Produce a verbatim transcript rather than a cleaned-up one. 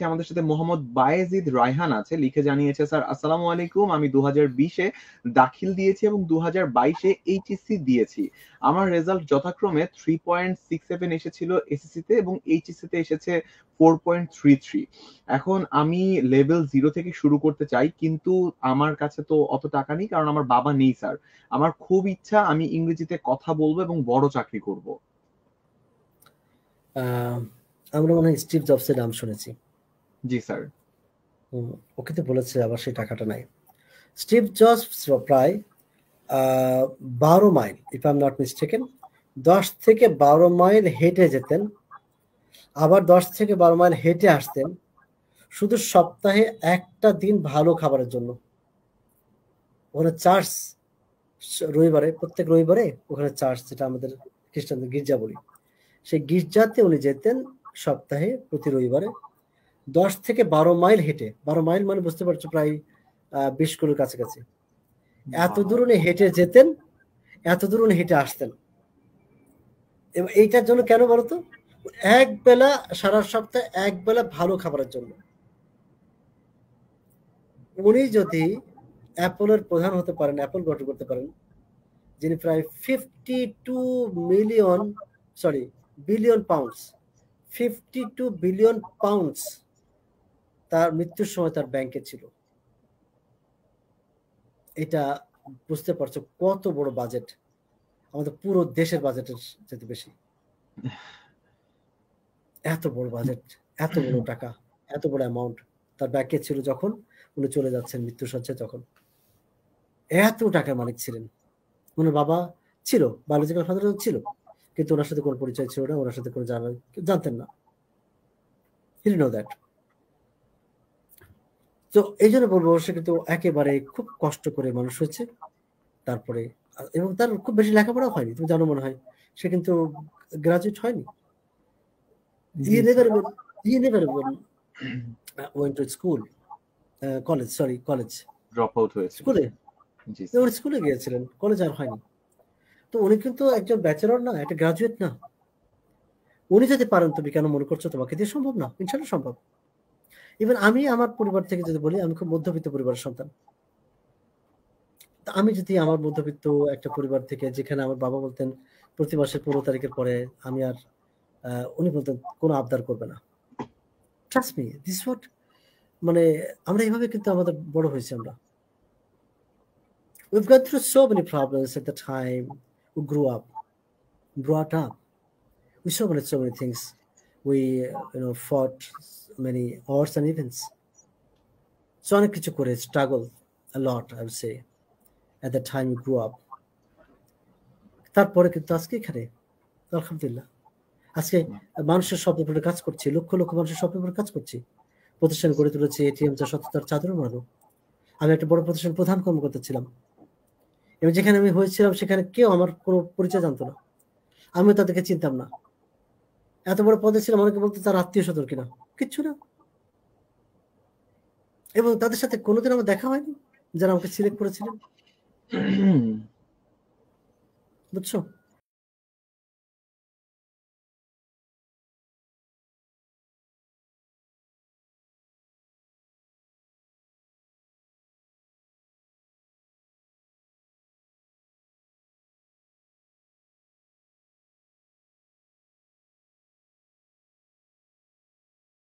পাচ্ছি আমাদের সাথে মোহাম্মদ বায়েজিদ রায়হান আছে, লিখে জানিয়েছে, স্যার আসসালামু আলাইকুম, আমি দু হাজার বিশে দাখিল দিয়েছি এবং দু হাজার বাইশে এইচএসসি দিয়েছি। আমার রেজাল্ট যথাক্রমে থ্রি পয়েন্ট সিক্স সেভেন এসেছিল এসএসসি তে এবং এইচএসসি তে এসেছে ফোর পয়েন্ট থ্রি থ্রি। এখন আমি লেভেল জিরো থেকে শুরু করতে চাই, কিন্তু আমার কাছে তো অত টাকা নেই, কারণ আমার বাবা নেই স্যার। আমার খুব ইচ্ছা আমি ইংরেজিতে কথা বলবো এবং বড় চাকরি করব। আমরা মনে হয় স্টিভ জবসের নাম শুনেছি। জি স্যার। ওকে তো বলেছে আবার সেই টাকাটা নাই। স্টিভ জবস প্রায় বারো mile, if I'm not mistaken, দশ থেকে বারো মাইল হেঁটে যেতেন, আবার দশ থেকে বারো মাইল হেঁটে আসতেন, শুধু সপ্তাহে একটা দিন ভালো খাবারের জন্য। ওখানে চার্চ রবিবারে, প্রত্যেক রবিবারে ওখানে চার্চ, যেটা আমাদের খ্রিস্টানদের গির্জা বলি, সেই গির্জাতে উনি যেতেন সপ্তাহে প্রতি রবিবারে, দশ থেকে বারো মাইল হেঁটে। বারো মাইল মানে বুঝতে পারছো প্রায় আহ বিশ কিলোর কাছাকাছি। এত দূর উনি হেঁটে যেতেন, এত দূর উনি হেঁটে আসতেন। এবং এইটার জন্য কেন বলতো? এক বেলা, সারা সপ্তাহে এক বেলা ভালো খাবারের জন্য। উনি যদি অ্যাপলের প্রধান হতে পারেন, অ্যাপল গঠন করতে পারেন, যিনি প্রায় fifty two million sorry billion pounds fifty two billion pounds তার মৃত্যুর সময় তার ব্যাংকে ছিল। এটা বুঝতে পারছো কত বড় বাজেট, আমাদের পুরো দেশের বাজেটের চেয়ে বেশি। এত বড় বাজেট, এত বড় টাকা, এত বড় অ্যামাউন্ট তার ব্যাংকে ছিল যখন উনি চলে যাচ্ছেন মৃত্যু সজ্জায়। তখন এত টাকার মালিক ছিলেন। ওনার বাবা ছিল, বায়োলজিক্যাল ফাদার ছিল, কিন্তু ওনার সাথে কোনো পরিচয় ছিল না, ওনার সাথে কোনো জানা জানতেন না। He didn't know that. তো এই জন্য বলবো, সে কিন্তু একেবারে খুব কষ্ট করে মানুষ হয়েছে। তারপরে এবং তার খুব বেশি লেখাপড়া হয়নি, তুমি জানো মনে হয়, সে কিন্তু গ্রাজুয়েট হয়নি। He never even, he never even went to school, uh, college, sorry, college. Drop out হয়েছিল। স্কুলে, জি উনি স্কুলে গিয়েছিলেন, কলেজ আর হয়নি। তো উনি কিন্তু একজন ব্যাচেলর না, একটা গ্রাজুয়েট না। উনি যদি পারেন, তুমি কেন মনে করছো তোমাকে দিয়ে সম্ভব না? ইনশাল্লাহ সম্ভব। ইভেন আমি আমার পরিবার থেকে যদি বলি, আমি খুব মধ্যবিত্ত পরিবারের সন্তান। আমি যদি আমার মধ্যবিত্ত একটা পরিবার থেকে, যেখানে আমার বাবা বলতেন প্রতি মাসের পনেরো তারিখের পরে আমি আর উনি বলতেন কোনো আবদার করবে না। ট্রাস্ট মি, দিস হোয়াট, মানে আমরা এইভাবে কিন্তু আমাদের বড় হয়েছি আমরা। We've gone through so many problems at the time we grew up, brought up. We saw many, so many things. We, you know, fought many odds and events. So অনেক কিছু করে struggle a lot, I would say, at the time we grew up. তারপরে কিন্তু আজকে এখানে আলহামদুলিল্লাহ, আজকে মানুষের স্বপ্নের উপরে কাজ করছি, লক্ষ লক্ষ মানুষের স্বপ্নের উপরে কাজ করছি, প্রতিষ্ঠান গড়ে তুলেছি, এটিএম যা সততার চাদর মানো। আমি একটা বড় প্রতিষ্ঠান প্রধান কর্মকর্তা ছিলাম, এবং যেখানে আমি হয়েছিলাম সেখানে কেউ আমার কোনো পরিচয় জানতো না, আমিও তাদেরকে চিনতাম না। এত বড় পদে ছিলাম, অনেকে বলতো তার আত্মীয় স্বজন কিনা, কিচ্ছু না। এবং তাদের সাথে কোনোদিন আমার দেখা হয়নি যারা আমাকে সিলেক্ট করেছিলেন, বুঝছো?